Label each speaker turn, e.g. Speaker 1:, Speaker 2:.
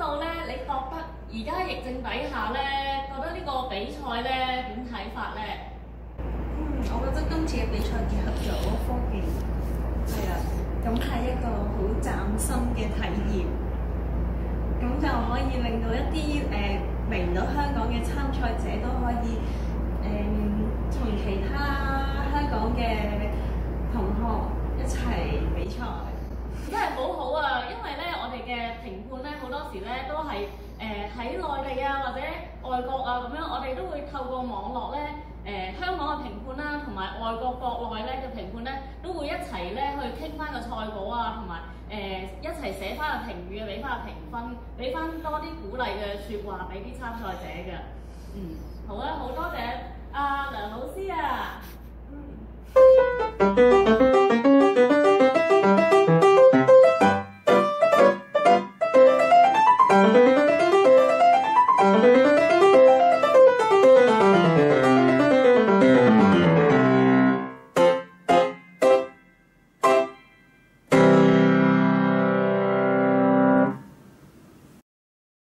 Speaker 1: 道咧，你覺得而家疫症底下咧，覺得呢個比賽咧點睇法咧？
Speaker 2: 我覺得今次嘅比賽結合咗科技，係啊，咁係一個好嶄新嘅體驗，咁就可以令到一啲嚟唔到香港嘅參賽者都可以同其他香港嘅同學一齊比賽。
Speaker 1: 真係好好啊！因為咧，我哋嘅評判咧好多時咧都係喺內地啊或者外國啊咁樣，我哋都會透過網絡咧香港嘅評判啦，同埋外國國內咧嘅評判咧，都會一齊咧去傾翻個賽果啊，同埋一齊寫翻個評語啊，俾翻個評分，俾翻多啲鼓勵嘅説話俾啲參賽者嘅。好啊，好多謝阿梁老師啊！